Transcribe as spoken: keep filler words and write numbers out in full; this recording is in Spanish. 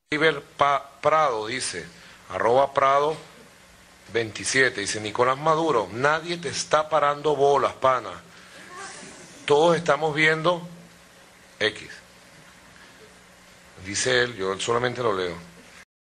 River Pa- Prado dice, arroba Prado veintisiete, dice Nicolás Maduro, nadie te está parando bolas, pana. Todos estamos viendo X. Dice él, yo solamente lo leo.